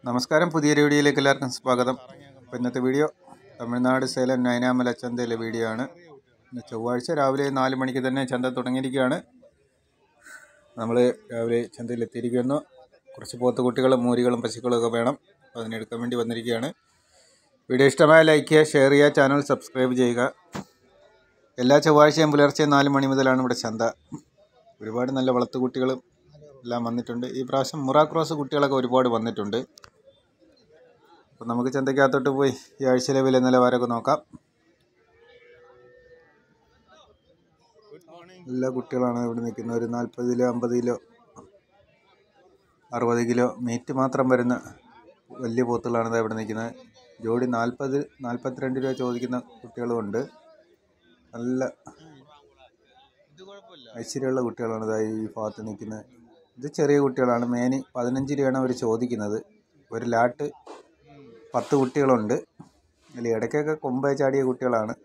നമസ്കാരം, പുതിയൊരു വീഡിയോയിലേക്ക് എല്ലാവർക്കും സ്വാഗതം. അപ്പോൾ ഇന്നത്തെ വീഡിയോ തമിഴ്നാട് സേലം നൈനാമല ചന്തയിലെ വീഡിയോ ആണ്. ചൊവ്വാഴ്ച രാവിലെ 4 മണിക്ക് തന്നെ ചന്ത തുടങ്ങിയിരിക്കുകയാണ്. നമ്മൾ രാവിലെ ചന്തയിൽ എത്തിയിരിക്കുന്നു. കുറച്ച് പോത്തുകുട്ടികളും മൂരികളും പശുക്കളും ഒക്കെ വേണം, അപ്പോൾ അതിനെടുക്കാൻ വേണ്ടി വന്നിരിക്കുകയാണ്. വീഡിയോ ഇഷ്ടമായ ലൈക്ക് ചെയ്യുക, ഷെയർ ചെയ്യുക, ചാനൽ സബ്സ്ക്രൈബ് ചെയ്യുക. എല്ലാ ചൊവ്വാഴ്ചയും പുലർച്ചെ 4 മണി മുതലാണ് ഇവിടെ ചന്ത. ഒരുപാട് നല്ല വളർത്തുകുട്ടികളും എല്ലാം വന്നിട്ടുണ്ട്. ഈ പ്രാവശ്യം മുറ ക്രോസ് കുട്ടികളൊക്കെ ഒരുപാട് വന്നിട്ടുണ്ട്. അപ്പോൾ നമുക്ക് ചന്തയ്ക്കകത്തോട്ട് പോയി ഈ ആഴ്ചയിലെ വില നിലവാരമൊക്കെ നോക്കാം. എല്ലാ കുട്ടികളാണ് ഇവിടെ നിൽക്കുന്നത്. ഒരു 40 കിലോ, 50 കിലോ, 60 കിലോ മീറ്റ് മാത്രം വരുന്ന വലിയ പോത്തുകളാണ് ഇവിടെ നിൽക്കുന്നത്. ജോഡി 42 രൂപ ചോദിക്കുന്ന കുട്ടികളുമുണ്ട്. നല്ല ഐശ്വര്യമുള്ള കുട്ടികളാണ് ഈ ഭാഗത്ത് നിൽക്കുന്നത്. ഇത് ചെറിയ കുട്ടികളാണ്. മേനി 15 രൂപയാണ് അവർ ചോദിക്കുന്നത്. ഒരു ലാട്ട് 10 കുട്ടികളുണ്ട്. അതിൽ ഇടയ്ക്കൊക്കെ കൊമ്പേ ചാടിയ കുട്ടികളാണ്.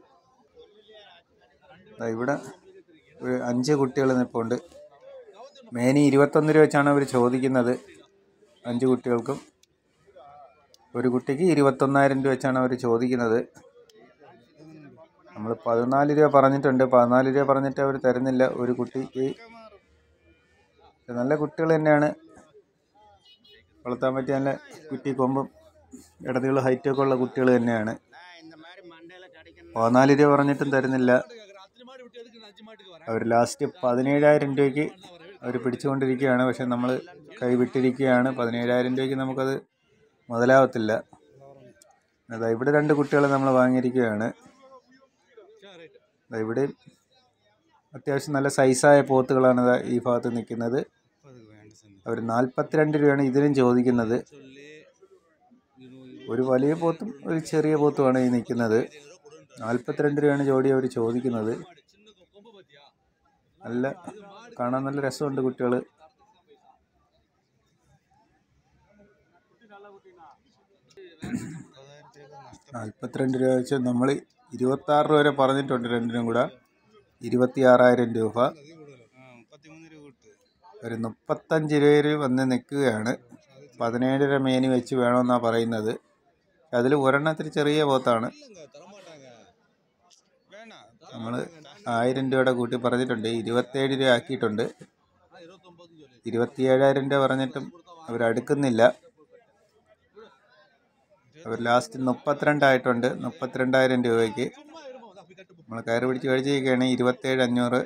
ഇവിടെ ഒരു 5 കുട്ടികൾ നിൽപ്പുണ്ട്. മേനി 21 രൂപ വെച്ചാണ് അവർ ചോദിക്കുന്നത്. 5 കുട്ടികൾക്കും ഒരു കുട്ടിക്ക് 21,000 രൂപ വെച്ചാണ് അവർ ചോദിക്കുന്നത്. നമ്മൾ 14 രൂപ പറഞ്ഞിട്ടുണ്ട്. 14 രൂപ പറഞ്ഞിട്ട് അവർ തരുന്നില്ല ഒരു കുട്ടിക്ക്. നല്ല കുട്ടികൾ തന്നെയാണ്, വളർത്താൻ പറ്റിയ നല്ല കുറ്റി കൊമ്പും ഇടതുകൾ ഹൈറ്റൊക്കെ ഉള്ള കുട്ടികൾ തന്നെയാണ്. 14 രൂപ പറഞ്ഞിട്ടും തരുന്നില്ല. അവർ ലാസ്റ്റ് 17,000 രൂപയ്ക്ക് അവർ പിടിച്ചുകൊണ്ടിരിക്കുകയാണ്. പക്ഷെ നമ്മൾ കൈവിട്ടിരിക്കുകയാണ്. 17,000 രൂപയ്ക്ക് നമുക്കത് മുതലാവത്തില്ല. ഇവിടെ 2 കുട്ടികളെ നമ്മൾ വാങ്ങിയിരിക്കുകയാണ്. ഇവിടെ അത്യാവശ്യം നല്ല സൈസായ പോത്തുകളാണ് ഈ ഭാഗത്ത് നിൽക്കുന്നത്. അവർ 42 രൂപയാണ് ഇതിനും ചോദിക്കുന്നത്. ഒരു വലിയ പോത്തും ഒരു ചെറിയ പോത്തുമാണ് ഈ നിൽക്കുന്നത്. 42 രൂപയാണ് ജോഡി അവർ ചോദിക്കുന്നത്. കാണാൻ നല്ല രസമുണ്ട് കുട്ടികൾ. $42 വെച്ച് നമ്മൾ 26 രൂപ വരെ പറഞ്ഞിട്ടുണ്ട്. രണ്ടിനും കൂടെ 26,000 രൂപ. ഒരു 35 രൂപ വന്ന് നിൽക്കുകയാണ്. 17 രൂപ മേനി വെച്ച് വേണമെന്നാണ് പറയുന്നത്. അതിൽ ഒരെണ്ണത്തിന് ചെറിയ പോത്താണ്. നമ്മൾ 1000 രൂപയുടെ കൂട്ടി പറഞ്ഞിട്ടുണ്ട്. 27 രൂപ ആക്കിയിട്ടുണ്ട്. 27,000 രൂപ പറഞ്ഞിട്ടും അവരടുക്കുന്നില്ല. അവർ ലാസ്റ്റ് 32 ആയിട്ടുണ്ട്. 32,000 രൂപയ്ക്ക് നമ്മൾ കയറ് പിടിച്ച് കഴിച്ചിരിക്കുകയാണ്. 27,500.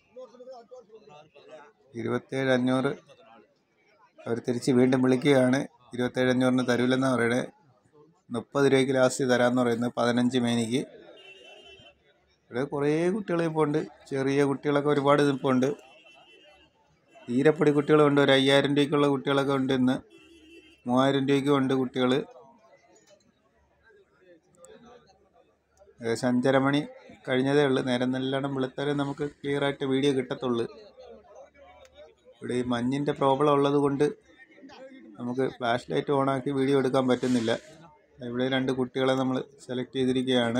27,500 അവർ തിരിച്ച് വീണ്ടും വിളിക്കുകയാണ്. 27,500 തരൂലെന്നാണ് പറയുന്നത്. 30 രൂപയ്ക്ക് ലാസ്റ്റ് തരാമെന്ന് പറയുന്നത്. 15 മേനിക്ക്. ഇവിടെ കുറേ കുട്ടികൾ ഇപ്പോൾ ഉണ്ട്. ചെറിയ കുട്ടികളൊക്കെ ഒരുപാട് ഇപ്പോൾ ഉണ്ട്. തീരപ്പൊടി കുട്ടികളുണ്ട്. ഒരു 5,000 രൂപയ്ക്കുള്ള കുട്ടികളൊക്കെ ഉണ്ട്. ഇന്ന് 3,000 രൂപയ്ക്കും ഉണ്ട് കുട്ടികൾ. ഏകദേശം 5:30 മണി കഴിഞ്ഞതേ ഉള്ളൂ. നേരം നല്ലോണം വെളുത്താലേ നമുക്ക് ക്ലിയറായിട്ട് വീഡിയോ കിട്ടത്തുള്ളൂ. ഇവിടെ ഈ മഞ്ഞിൻ്റെ പ്രോബ്ലം ഉള്ളത് കൊണ്ട് നമുക്ക് ഫ്ലാഷ് ലൈറ്റ് ഓണാക്കി വീഡിയോ എടുക്കാൻ പറ്റുന്നില്ല. ഇവിടെ 2 കുട്ടികളെ നമ്മൾ സെലക്ട് ചെയ്തിരിക്കുകയാണ്.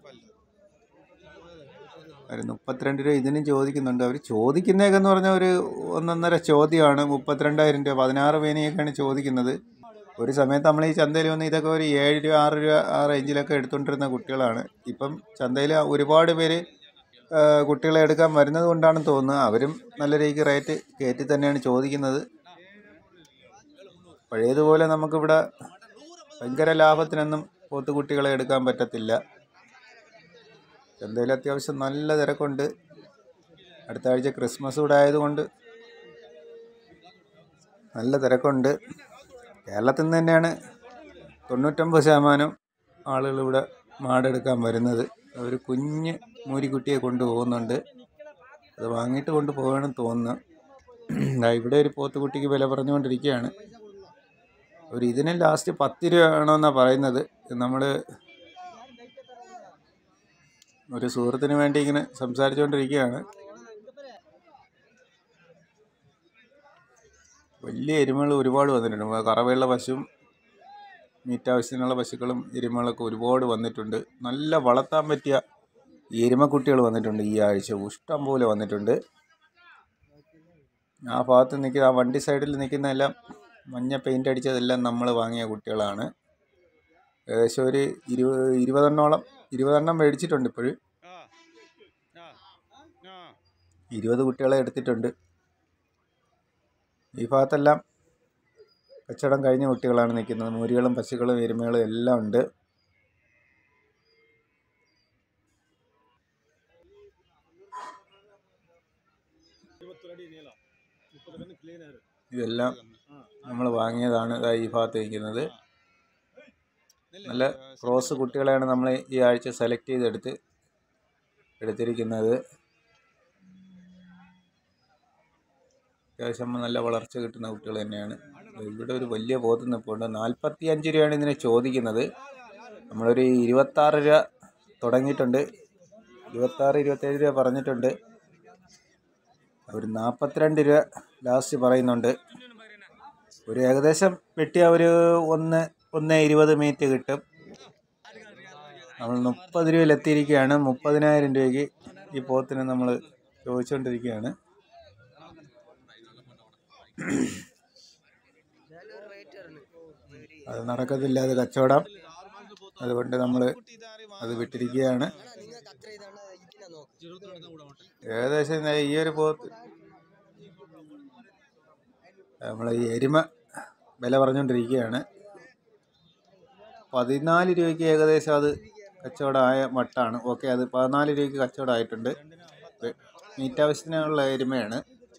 അവർ 32 രൂപ ഇതിനും ചോദിക്കുന്നുണ്ട്. അവർ ചോദിക്കുന്നതൊക്കെയെന്ന് പറഞ്ഞാൽ ഒരു 1.5 ചോദ്യമാണ്. 32,000 രൂപ 16 മേനിയൊക്കെയാണ് ചോദിക്കുന്നത്. ഒരു സമയത്ത് നമ്മൾ ഈ ചന്തയിൽ വന്ന് ഇതൊക്കെ ഒരു 7 രൂപ 6 രൂപ ആ റേഞ്ചിലൊക്കെ എടുത്തുകൊണ്ടിരുന്ന കുട്ടികളാണ്. ഇപ്പം ചന്തയിൽ ഒരുപാട് പേര് കുട്ടികളെ എടുക്കാൻ വരുന്നത് കൊണ്ടാണെന്ന് തോന്നുന്നത്. അവരും നല്ല രീതിക്ക് റേറ്റ് കയറ്റി തന്നെയാണ് ചോദിക്കുന്നത്. പഴയതുപോലെ നമുക്കിവിടെ ഭയങ്കര ലാഭത്തിനൊന്നും പോത്തുകുട്ടികളെ എടുക്കാൻ പറ്റത്തില്ല. ചന്തയിൽ അത്യാവശ്യം നല്ല തിരക്കുണ്ട്. അടുത്ത ആഴ്ച ക്രിസ്മസ് കൂടെ ആയതുകൊണ്ട് നല്ല തിരക്കുണ്ട്. കേരളത്തിൽ നിന്ന് തന്നെയാണ് 99% ആളുകൾ ഇവിടെ മാടെടുക്കാൻ വരുന്നത്. അവർ കുഞ്ഞ് മൂരിക്കുട്ടിയെ കൊണ്ടുപോകുന്നുണ്ട്. അത് വാങ്ങിയിട്ട് കൊണ്ടുപോകണമെന്ന് തോന്നുന്നു. ഇവിടെ ഒരു പോത്തുകുട്ടിക്ക് വില പറഞ്ഞുകൊണ്ടിരിക്കുകയാണ്. ഇതിന് ലാസ്റ്റ് 10 രൂപ വേണമെന്നാണ് പറയുന്നത്. നമ്മൾ ഒരു സുഹൃത്തിന് വേണ്ടി ഇങ്ങനെ സംസാരിച്ചുകൊണ്ടിരിക്കുകയാണ്. വലിയ എരുമകൾ ഒരുപാട് വന്നിട്ടുണ്ട്. കറവയുള്ള പശുവും മീറ്റ് ആവശ്യത്തിനുള്ള പശുക്കളും എരുമകളൊക്കെ ഒരുപാട് വന്നിട്ടുണ്ട്. നല്ല വളർത്താൻ പറ്റിയ എരുമക്കുട്ടികൾ വന്നിട്ടുണ്ട്. ഈ ആഴ്ച ഇഷ്ടം പോലെ വന്നിട്ടുണ്ട്. ആ ഭാഗത്ത് നിൽക്കുന്ന ആ വണ്ടി സൈഡിൽ നിൽക്കുന്നതെല്ലാം മഞ്ഞ പെയിൻ്റ് അടിച്ചതെല്ലാം നമ്മൾ വാങ്ങിയ കുട്ടികളാണ്. ഏകദേശം ഒരു 20 മേടിച്ചിട്ടുണ്ട്. ഇപ്പോൾ 20 കുട്ടികളെ എടുത്തിട്ടുണ്ട്. ഈ ഭാഗത്തെല്ലാം കച്ചവടം കഴിഞ്ഞ കുട്ടികളാണ് നിൽക്കുന്നത്. മൂരികളും പശുക്കളും എരുമകളും എല്ലാം ഉണ്ട്. ഇതെല്ലാം നമ്മൾ വാങ്ങിയതാണ്. ഈ ഭാഗത്ത് നിൽക്കുന്നത് നല്ല ക്രോസ് കുട്ടികളെയാണ് നമ്മൾ ഈ ആഴ്ച സെലക്ട് എടുത്തിരിക്കുന്നത്. അത്യാവശ്യം നല്ല വളർച്ച കിട്ടുന്ന കുട്ടികൾ തന്നെയാണ്. ഇവിടെ ഒരു വലിയ പോത്ത് നിൽപ്പുണ്ട്. 45 രൂപയാണ് ഇതിനെ ചോദിക്കുന്നത്. നമ്മളൊരു 26 രൂപ തുടങ്ങിയിട്ടുണ്ട്. 26-27 രൂപ പറഞ്ഞിട്ടുണ്ട്. ഒരു 42 രൂപ ലാസ്റ്റ് പറയുന്നുണ്ട്. ഒരു ഏകദേശം വെട്ടിയ ഒരു 1.20 മീറ്റ് കിട്ടും. നമ്മൾ 30 രൂപയിലെത്തിയിരിക്കുകയാണ്. 30,000 രൂപയ്ക്ക് ഈ പോത്തിനെ നമ്മൾ ചോദിച്ചുകൊണ്ടിരിക്കുകയാണ്. അത് നടക്കത്തില്ല, അത് കച്ചവടം. അതുകൊണ്ട് നമ്മൾ അത് വിട്ടിരിക്കുകയാണ്. ഏകദേശം ഈ ഒരു പോത്ത് നമ്മൾ ഈ എരുമ വില പറഞ്ഞുകൊണ്ടിരിക്കുകയാണ്. 14 രൂപയ്ക്ക് ഏകദേശം അത് കച്ചവടമായ മട്ടാണ്. ഓക്കെ, അത് 14 രൂപയ്ക്ക് കച്ചവടമായിട്ടുണ്ട്. മീറ്റ് ആവശ്യത്തിനുള്ള എരുമയാണ്.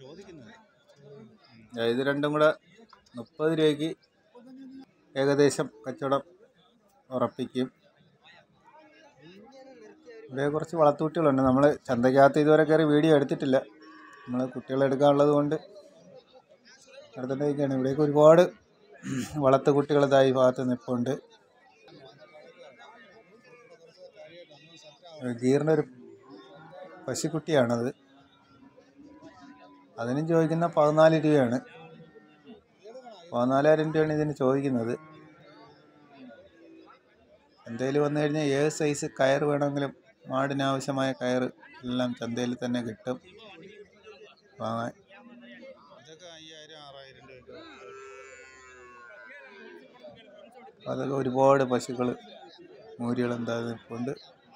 ഇത് രണ്ടും കൂടെ 30 രൂപയ്ക്ക് ഏകദേശം കച്ചവടം ഉറപ്പിക്കും. ഇവിടെ കുറച്ച് വളർത്തുകുട്ടികളുണ്ട്. നമ്മൾ ചന്തയ്ക്കകത്ത് ഇതുവരെ കയറി വീഡിയോ എടുത്തിട്ടില്ല. നമ്മൾ കുട്ടികളെടുക്കാനുള്ളത് കൊണ്ട് എടുത്തിട്ടേക്കാണ്. ഇവിടേക്ക് ഒരുപാട് വളർത്തു കുട്ടികൾ ഈ ഭാഗത്ത് നിൽപ്പുണ്ട്. ഗീറിൻ്റെ ഒരു പശുക്കുട്ടിയാണത്. അതിനും ചോദിക്കുന്ന 14 രൂപയാണ്. 14,000 രൂപയാണ് ഇതിന് ചോദിക്കുന്നത്. ചന്തയിൽ വന്നു കഴിഞ്ഞാൽ ഏത് സൈസ് കയർ വേണമെങ്കിലും മാടിനാവശ്യമായ കയർ എല്ലാം ചന്തയിൽ തന്നെ കിട്ടും വാങ്ങാൻ. അതൊക്കെ ഒരുപാട് പശുക്കൾ മൂരികൾ എന്തായാലും നിൽപ്പുണ്ട്.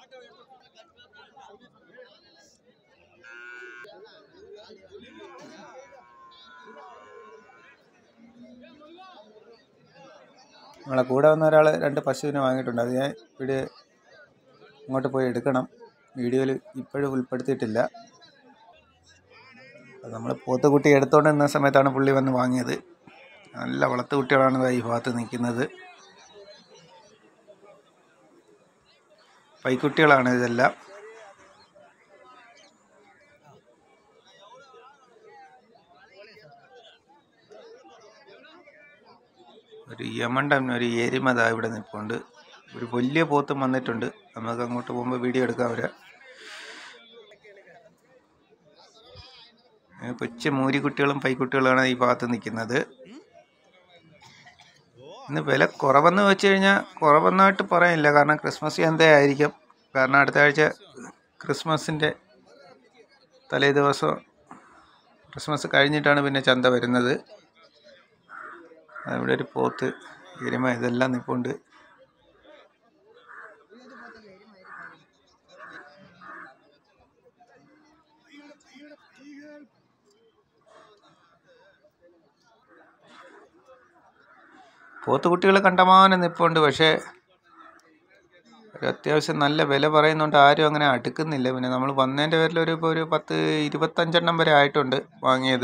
നമ്മളെ കൂടെ വന്ന ഒരാൾ 2 പശുവിനെ വാങ്ങിയിട്ടുണ്ട്. അത് ഞാൻ ഇവിടെ അങ്ങോട്ട് പോയി എടുക്കണം. വീഡിയോയിൽ ഇപ്പോഴും ഉൾപ്പെടുത്തിയിട്ടില്ല. അത് നമ്മൾ പോത്തുകുട്ടി എടുത്തുകൊണ്ട് നിന്ന സമയത്താണ് പുള്ളി വന്ന് വാങ്ങിയത്. നല്ല വളർത്തു കുട്ടികളാണ് ഈ ഭാഗത്ത് നിൽക്കുന്നത്. പൈക്കുട്ടികളാണ് ഇതെല്ലാം. ഒരു യമണ്ടൻ ഒരു എരുമത ഇവിടെ നിൽപ്പുണ്ട്. ഒരു വലിയ പോത്തും വന്നിട്ടുണ്ട്. നമുക്ക് അങ്ങോട്ട് പോകുമ്പോൾ വീഡിയോ എടുക്കാം. കൊച്ചു മൂരിക്കുട്ടികളും പൈക്കുട്ടികളുമാണ് ഈ ഭാഗത്ത് നിൽക്കുന്നത്. ഇന്ന് വില കുറവെന്ന് വെച്ച് കഴിഞ്ഞാൽ കുറവെന്നായിട്ട് പറയാനില്ല. കാരണം ക്രിസ്മസ് ചന്തയായിരിക്കും. കാരണം അടുത്ത ആഴ്ച ക്രിസ്മസിൻ്റെ തലേ ദിവസം, ക്രിസ്മസ് കഴിഞ്ഞിട്ടാണ് പിന്നെ ചന്ത വരുന്നത്. ഇവിടെ ഒരു പോത്ത്, എരുമ ഇതെല്ലാം നിൽപ്പുണ്ട്. പോത്തുകുട്ടികൾ കണ്ടമാനം നിൽപ്പുണ്ട്. പക്ഷേ ഒരു അത്യാവശ്യം നല്ല വില പറയുന്നുണ്ട്. ആരും അങ്ങനെ അടുക്കുന്നില്ല. പിന്നെ നമ്മൾ വന്നതിൻ്റെ പേരിൽ ഒരു 10-25 വരെ ആയിട്ടുണ്ട് വാങ്ങിയത്.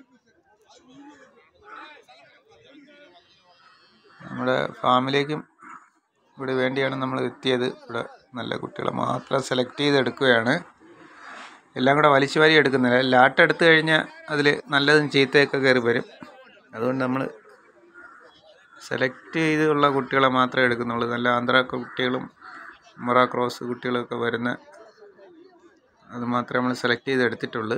നമ്മുടെ ഫാമിലേക്കും ഇവിടെ വേണ്ടിയാണ് നമ്മൾ എത്തിയത്. ഇവിടെ നല്ല കുട്ടികളെ മാത്രം സെലക്ട് ചെയ്തെടുക്കുകയാണ്. എല്ലാം കൂടെ വലിച്ചു വാരി എടുക്കുന്നില്ല. ലാട്ടെടുത്ത് കഴിഞ്ഞാൽ അതിൽ നല്ലതും ചീത്തയൊക്കെ കയറി വരും. അതുകൊണ്ട് നമ്മൾ സെലക്ട് ചെയ്തുള്ള കുട്ടികളെ മാത്രമേ എടുക്കുന്നുള്ളൂ. നല്ല ആന്ധ്ര കുട്ടികളും മൊറ ക്രോസ് കുട്ടികളൊക്കെ വരുന്ന അത് മാത്രമേ നമ്മൾ സെലക്ട് ചെയ്ത് എടുത്തിട്ടുള്ളൂ.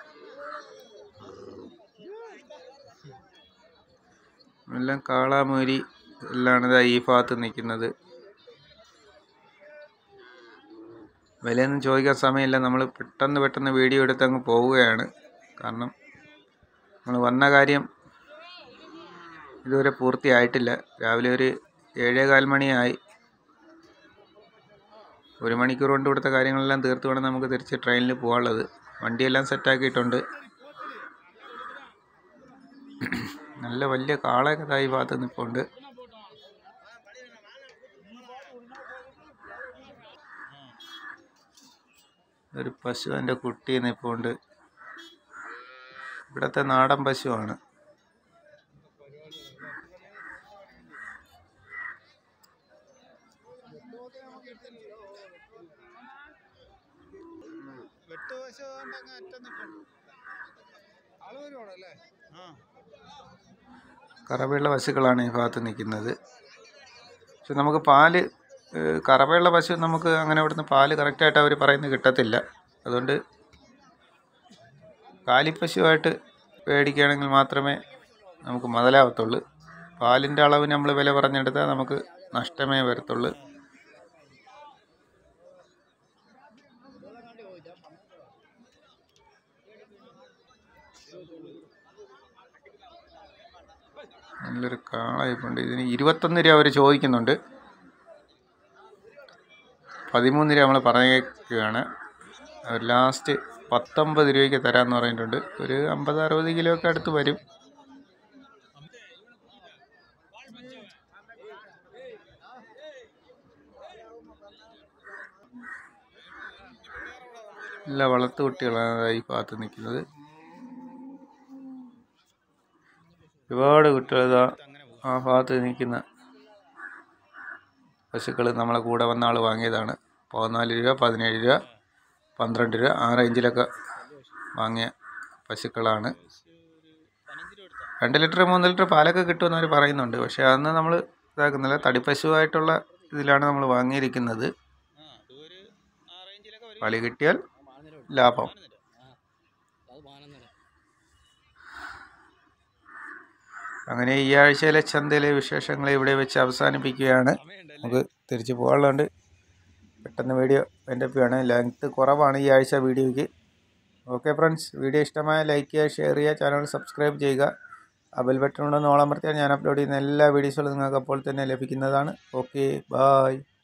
എല്ലാം കാളാമൂരി എല്ലാം ഈ ഭാഗത്ത് നിൽക്കുന്നത്. വിലയൊന്നും ചോദിക്കാൻ സമയമില്ല. നമ്മൾ പെട്ടെന്ന് വീഡിയോ എടുത്ത് അങ്ങ് പോവുകയാണ്. കാരണം നമ്മൾ വന്ന കാര്യം ഇതുവരെ പൂർത്തിയായിട്ടില്ല. രാവിലെ ഒരു 7:15 മണിയായി. 1 മണിക്കൂർ കൊണ്ട് ഇവിടുത്തെ കാര്യങ്ങളെല്ലാം തീർത്ത് വേണം നമുക്ക് തിരിച്ച് ട്രെയിനിൽ പോകാനുള്ളത്. വണ്ടിയെല്ലാം സെറ്റാക്കിയിട്ടുണ്ട്. നല്ല വലിയ കാളയൊക്കെ ഈ ഭാഗത്ത് നിൽപ്പുണ്ട്. ഒരു പശു എൻ്റെ കുട്ടി നിൽപ്പുണ്ട്. ഇവിടുത്തെ നാടൻ പശുവാണ്. കറവയുള്ള പശുക്കളാണ് ഈ ഭാഗത്ത് നിൽക്കുന്നത്. പക്ഷെ നമുക്ക് പാല്, കറവയുള്ള പശു നമുക്ക് അങ്ങനെ ഇവിടുന്ന് പാല് കറക്റ്റായിട്ട് അവർ പറയുന്നത് കിട്ടത്തില്ല. അതുകൊണ്ട് കാലിപ്പശുവായിട്ട് മേടിക്കുകയാണെങ്കിൽ മാത്രമേ നമുക്ക് മുതലാവത്തുള്ളൂ. പാലിൻ്റെ അളവ് നമ്മൾ വില പറഞ്ഞെടുത്താൽ നമുക്ക് നഷ്ടമേ വരത്തുള്ളൂ. നല്ലൊരു കാളായിട്ടുണ്ട്. ഇതിന് 21 രൂപ അവർ ചോദിക്കുന്നുണ്ട്. 13 രൂപ നമ്മൾ പറഞ്ഞേക്കുകയാണ്. അവർ ലാസ്റ്റ് 19 രൂപയ്ക്ക് തരാമെന്ന് പറഞ്ഞിട്ടുണ്ട്. ഒരു 50-60 കിലോ ഒക്കെ അടുത്ത് വരും. എല്ലാ വളർത്തു കുട്ടികളാണ് ഈ ഭാഗത്ത് നിൽക്കുന്നത്. ഒരുപാട് കുട്ടികൾ ആ ഭാഗത്ത് നിൽക്കുന്ന പശുക്കൾ നമ്മളെ കൂടെ വന്ന ആൾ വാങ്ങിയതാണ്. 14 രൂപ, 17 രൂപ, 12 രൂപ ആ റേഞ്ചിലൊക്കെ വാങ്ങിയ പശുക്കളാണ്. 2 ലിറ്റർ 3 ലിറ്റർ പാലൊക്കെ കിട്ടുമെന്ന് അവർ പറയുന്നുണ്ട്. പക്ഷേ അന്ന് നമ്മൾ ഇതാക്കുന്നില്ല. തടിപ്പശുവായിട്ടുള്ള ഇതിലാണ് നമ്മൾ വാങ്ങിയിരിക്കുന്നത്. പാല് കിട്ടിയാൽ ലാഭം. അങ്ങനെ ഈ ആഴ്ചയിലെ ചന്തയിലെ വിശേഷങ്ങൾ ഇവിടെ വെച്ച് അവസാനിപ്പിക്കുകയാണ്. നമുക്ക് തിരിച്ചു പോകാനുള്ളതുകൊണ്ട് പെട്ടെന്ന് വീഡിയോ എൻ്റെ ആണ്. ലെങ്ത്ത് കുറവാണ് ഈ ആഴ്ച വീഡിയോയ്ക്ക്. ഓക്കെ ഫ്രണ്ട്സ്, വീഡിയോ ഇഷ്ടമായ ലൈക്ക് ചെയ്യുക, ഷെയർ ചെയ്യുക, ചാനൽ സബ്സ്ക്രൈബ് ചെയ്യുക. ആ ബെൽ ബട്ടൺ ഉണ്ടെന്ന് ഓളമർത്തിയാൽ ഞാൻ അപ്ലോഡ് ചെയ്യുന്ന എല്ലാ വീഡിയോസുകളും നിങ്ങൾക്ക് അപ്പോൾ തന്നെ ലഭിക്കുന്നതാണ്. Okay, bye.